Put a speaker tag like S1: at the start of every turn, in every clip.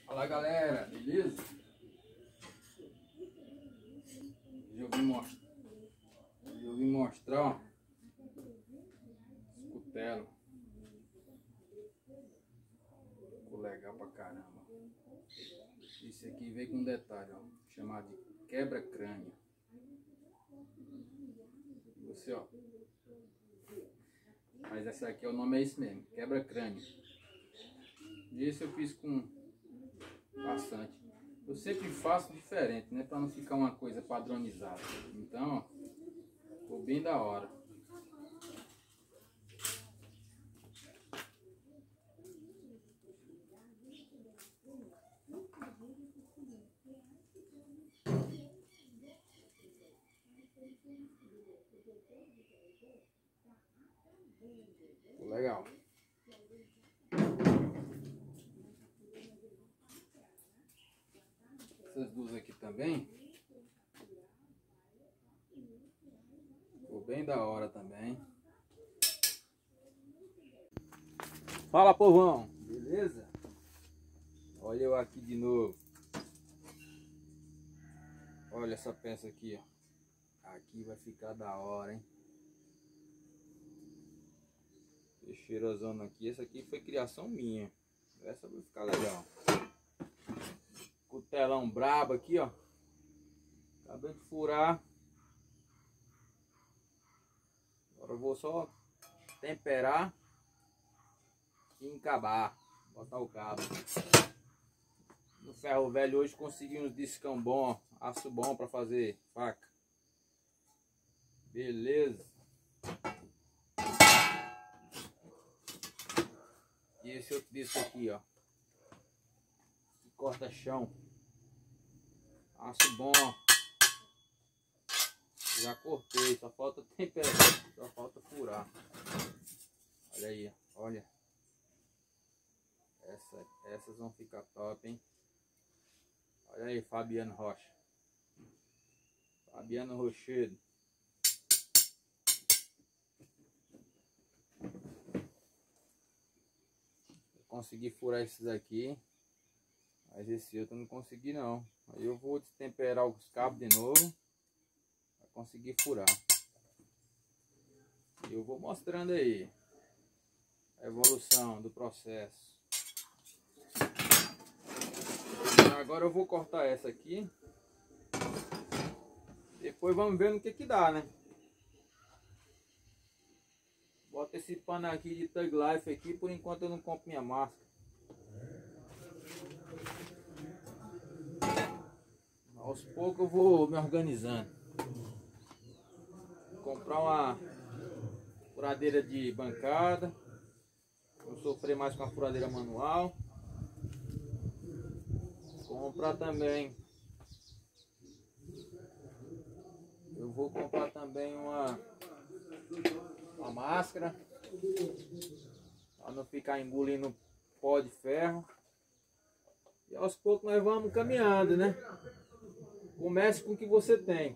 S1: Fala galera, beleza? Hoje eu vim mostrar, ó, esse cutelo. Ficou legal pra caramba. Esse aqui veio com um detalhe, ó, chamado de quebra-crânio. Você, ó. Mas essa aqui, o nome é esse mesmo, quebra-crânio. Esse eu fiz com bastante. Eu sempre faço diferente, né? Pra não ficar uma coisa padronizada. Então, ó, ficou bem da hora. Ficou legal. Essas duas aqui também. Ficou bem da hora também. Fala, povão! Beleza? Olha eu aqui de novo. Olha essa peça aqui, ó. Aqui vai ficar da hora, hein? Cheirosona aqui. Essa aqui foi criação minha. Essa vai ficar legal. Cutelão brabo aqui, ó. Acabei de furar. Agora eu vou só temperar e encabar. Botar o cabo. No ferro velho hoje consegui uns discão bom, aço bom para fazer faca. Beleza. E esse outro disco aqui, ó. Que corta chão. Aço bom. Já cortei, só falta temperar, só falta furar. Olha aí, olha. Essas vão ficar top, hein? Olha aí, Fabiano Rocha. Fabiano Rochedo. Eu consegui furar esses aqui, mas esse outro eu não consegui não. Aí eu vou destemperar os cabos de novo para conseguir furar. E eu vou mostrando aí a evolução do processo. Agora eu vou cortar essa aqui. Depois vamos ver no que dá, né? Bota esse pano aqui de Thug Life aqui. Por enquanto eu não compro minha máscara. Aos poucos eu vou me organizando. Vou comprar uma furadeira de bancada. Vou sofrer mais com a furadeira manual. Comprar também. Eu vou comprar também uma máscara para não ficar engolindo pó de ferro. E aos poucos nós vamos caminhando, né? Comece com o que você tem.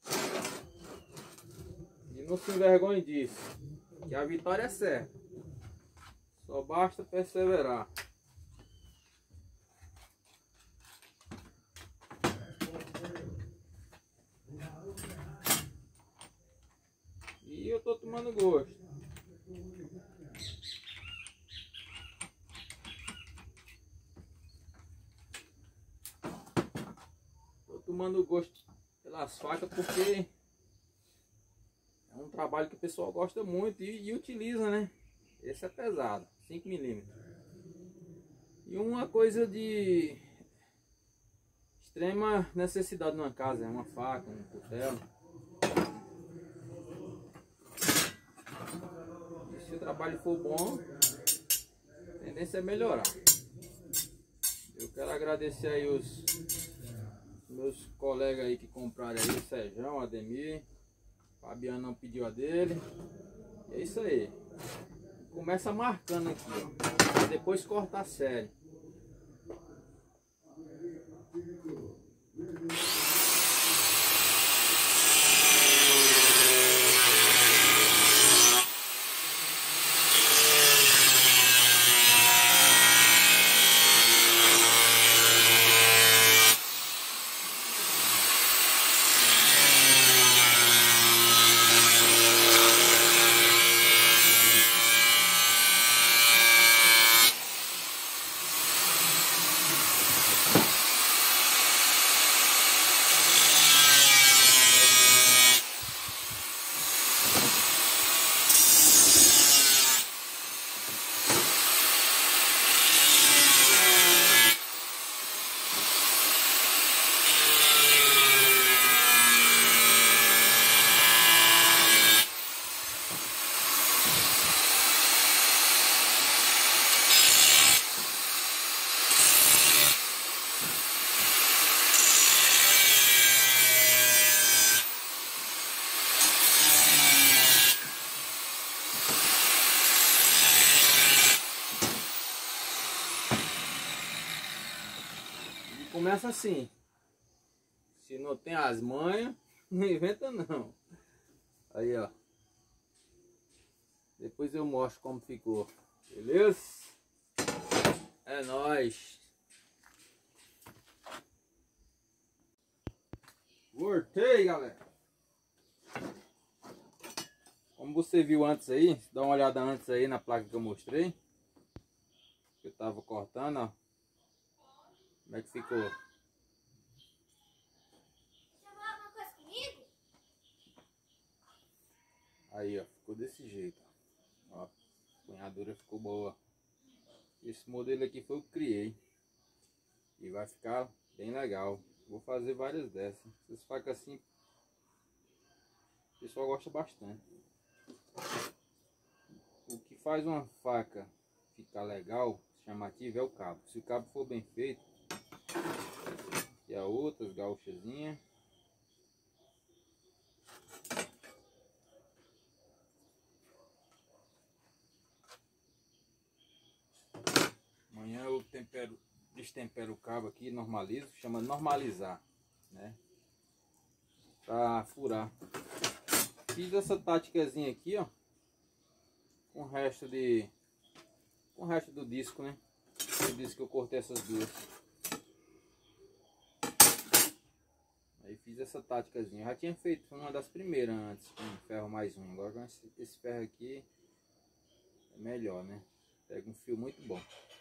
S1: E não se envergonhe disso. Que a vitória é certa. Só basta perseverar. E eu tô tomando gosto. Tô tomando gosto pelas facas porque é um trabalho que o pessoal gosta muito e utiliza, né? Esse é pesado, 5 mm. E uma coisa de extrema necessidade numa casa é uma faca, um cutelo. Se o trabalho for bom, a tendência é melhorar. Eu quero agradecer aí os meus colegas aí que compraram aí, Sérgio, Ademir, Fabiano não pediu a dele. E é isso aí. Começa marcando aqui, ó. Depois corta a série. começa assim. Se não tem as manhas, não inventa não. Aí, ó. Depois eu mostro como ficou. Beleza? É nóis. Voltei, galera. Como você viu antes aí, dá uma olhada antes aí na placa que eu mostrei. Que eu tava cortando, ó. Como é que ficou? Aí, ó, ficou desse jeito. Ó, a punhadura ficou boa. Esse modelo aqui foi o que criei. E vai ficar bem legal. Vou fazer várias dessas. Essas facas assim, o pessoal gosta bastante. O que faz uma faca ficar legal, chamativa, é o cabo. Se o cabo for bem feito, e a outras gaúchazinhas. Amanhã eu destempero o cabo aqui, normalizo, chama normalizar, né? Pra furar. Fiz essa táticazinha aqui, ó, com o resto do disco, né? O disco que eu cortei essas duas. Aí fiz essa táticazinha. Eu já tinha feito uma das primeiras antes, com ferro mais um. Agora com esse ferro aqui é melhor, né? Pega um fio muito bom.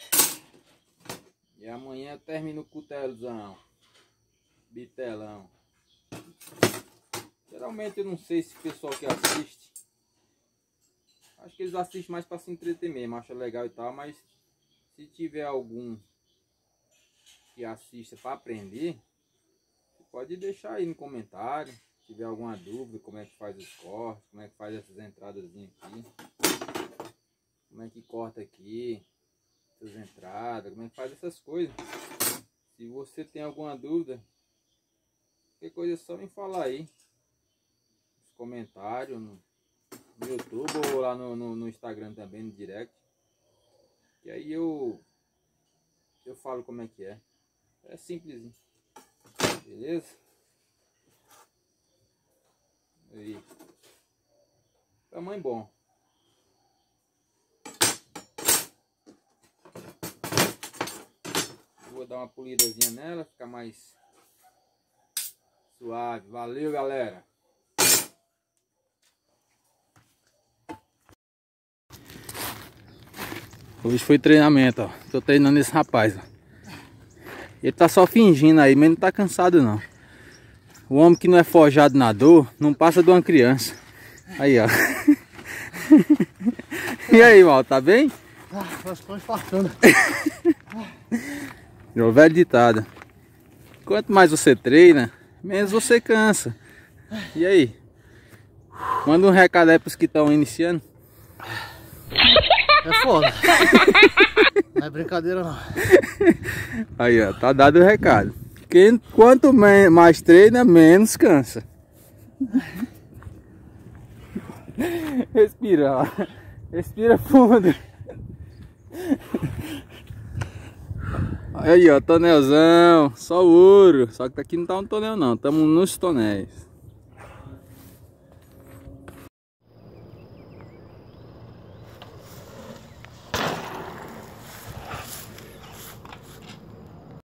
S1: E amanhã eu termino o cutelozão, bitelão. Geralmente eu não sei se o pessoal que assiste, acho que eles assistem mais para se entreter mesmo, acha legal e tal, mas se tiver algum que assista para aprender, você pode deixar aí no comentário. Se tiver alguma dúvida, como é que faz os cortes, como é que faz essas entradas aqui, como é que corta aqui essas entradas, como é que faz essas coisas. Se você tem alguma dúvida, qualquer coisa é só me falar aí nos comentários, no YouTube ou lá no Instagram também, no direct. E aí eu falo como é que é. É simplesinho. Beleza? Aí. Tamanho bom. Vou dar uma polidazinha nela, ficar mais suave. Valeu, galera! Hoje foi treinamento, ó. Tô treinando esse rapaz, ó. Ele tá só fingindo aí, mas não tá cansado não. O homem que não é forjado na dor, não passa de uma criança. Aí, ó. E aí, mal, tá bem?
S2: Nós estamos fartando.
S1: O velho ditado. Quanto mais você treina, menos você cansa. E aí? Manda um recado aí pros que estão iniciando.
S2: É foda. Não é brincadeira não.
S1: Aí, ó, tá dado o recado. Quanto mais treina, menos cansa. Respira, ó. Respira fundo. Aí, ó, tonelzão. Só ouro. Só que aqui não tá um tonel não, estamos nos tonéis.